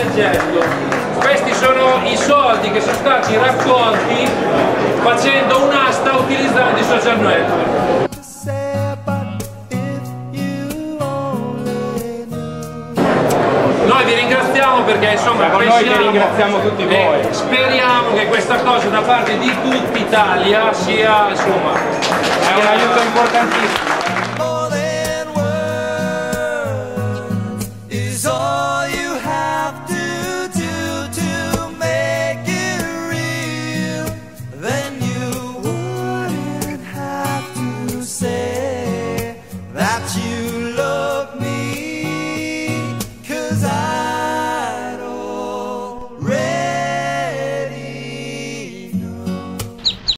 leggendo. Questi sono i soldi che sono stati raccolti facendo un'asta utilizzando i social network. Noi vi ringraziamo perché insomma con noi che ringraziamo tutti voi. Speriamo che questa cosa da parte di tutta Italia sia insomma è un aiuto importantissimo. That you love me, 'cause I